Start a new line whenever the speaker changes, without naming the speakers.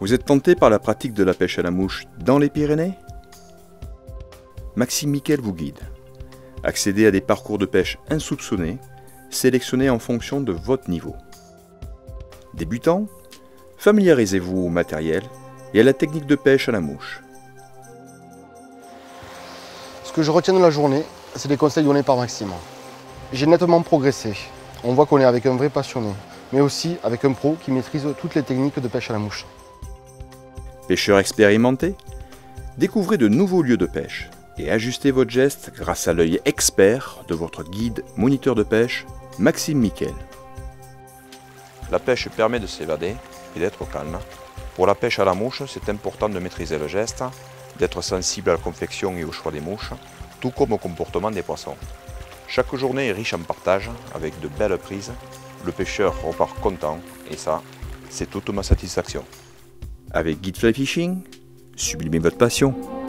Vous êtes tenté par la pratique de la pêche à la mouche dans les Pyrénées? Maxime Miquel vous guide. Accédez à des parcours de pêche insoupçonnés, sélectionnés en fonction de votre niveau. Débutant, familiarisez-vous au matériel et à la technique de pêche à la mouche.
Ce que je retiens de la journée, c'est les conseils donnés par Maxime. J'ai nettement progressé. On voit qu'on est avec un vrai passionné, mais aussi avec un pro qui maîtrise toutes les techniques de pêche à la mouche.
Pêcheur expérimenté, découvrez de nouveaux lieux de pêche et ajustez votre geste grâce à l'œil expert de votre guide moniteur de pêche, Maxime Miquel.
La pêche permet de s'évader et d'être au calme. Pour la pêche à la mouche, c'est important de maîtriser le geste, d'être sensible à la confection et au choix des mouches, tout comme au comportement des poissons. Chaque journée est riche en partage, avec de belles prises. Le pêcheur repart content, et ça, c'est toute ma satisfaction.
Avec Guide Fly Fishing, sublimez votre passion.